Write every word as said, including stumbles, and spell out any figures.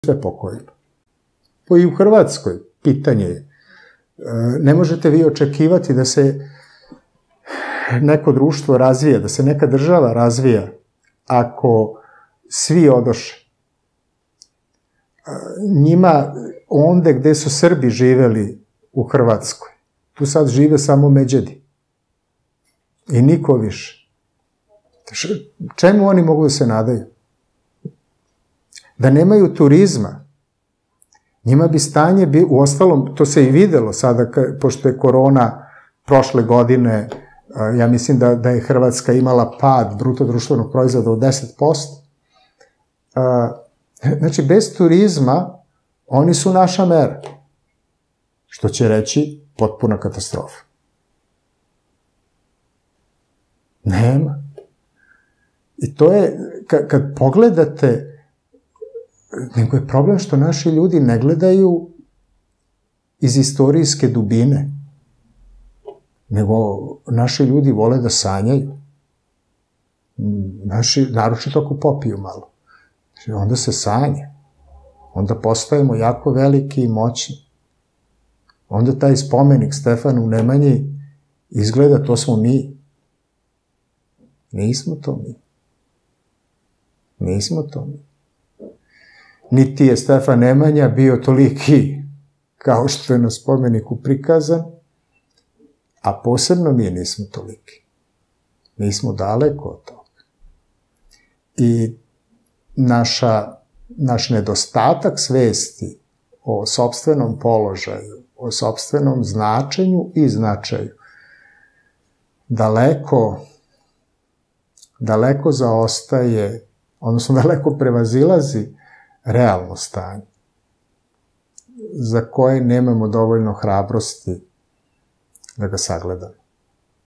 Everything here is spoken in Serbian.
sve pokojilo. Pa i u Hrvatskoj pitanje je, ne možete vi očekivati da se neko društvo razvija, da se neka država razvija ako svi odoše. Njima, onde gde su Srbi živeli u Hrvatskoj, tu sad žive samo Međedi. I niko više. Čemu oni mogu da se nadaju? Da nemaju turizma. Njima bi stanje, bi, u ostalom, to se i videlo sada, pošto je korona prošle godine, ja mislim da, da je Hrvatska imala pad bruto društvenog proizvoda od deset posto. Znači, bez turizma, oni su naša mera. Što će reći potpuna katastrofa. Nema. I to je, kad pogledate, nego je problem što naši ljudi ne gledaju iz istorijske dubine, nego naši ljudi vole da sanjaju. Naši, naročito ako popiju malo. Onda se sanja. Onda postajemo jako veliki i moćni. Onda taj spomenik Stefanu Nemanji izgleda, to smo mi. Nismo to mi. Nismo to mi. Niti je Stefan Nemanja bio toliki kao što je na spomeniku prikazan, a posebno mi nismo toliki. Nismo daleko od toga. I naša, naš nedostatak svesti o sopstvenom položaju, o sopstvenom značenju i značaju daleko, daleko zaostaje, odnosno daleko prevazilazi realno stanje, za koje nemamo dovoljno hrabrosti da ga sagledamo.